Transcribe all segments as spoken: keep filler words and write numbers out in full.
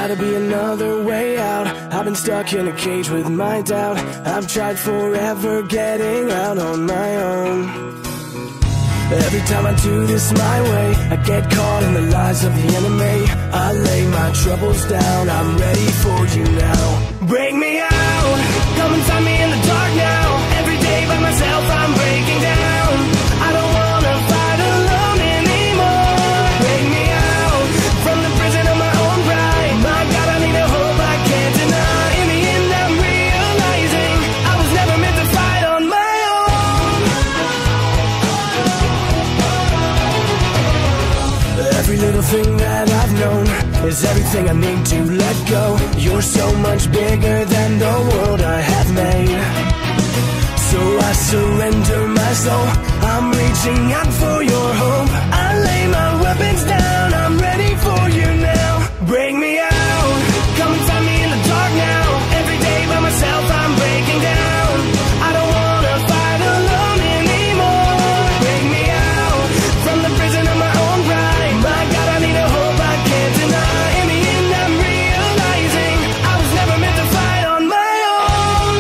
gotta be another way out. I've been stuck in a cage with my doubt. I've tried forever getting out on my own. Every time I do this my way, I get caught in the lies of the enemy. I lay my troubles down, I'm ready for you now. Break me out, come and find me in the dark now. Every day by myself I'm breaking down. I don't wanna fight alone anymore. Break me out from the prison of my own pride. My God, I need a hope I can't deny. In the end I'm realizing I was never meant to fight on my own. Every little thing that I've known is everything I need to let go. You're so much bigger than the world I have made. So I surrender my soul, I'm reaching out for your hope. I lay my weapons down, I'm ready for you now. Break me out, come and find me in the dark now. Every day by myself I'm breaking down. I don't wanna fight alone anymore. Break me out from the prison of my own pride. My God, I need a hope I can't deny. In the end I'm realizing I was never meant to fight on my own.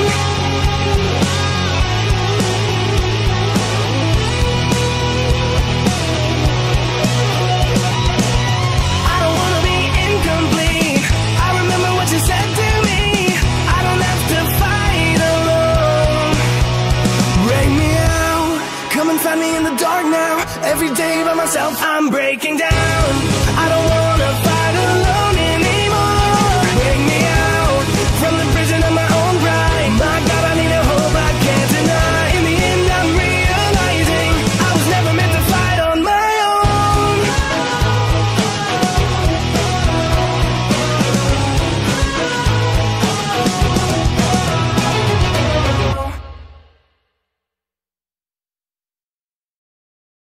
I don't wanna be incomplete. I remember what you said to me. I don't have to fight alone. Break me out, come and find me in the dark now. Every day by myself I'm breaking down. I don't wanna fight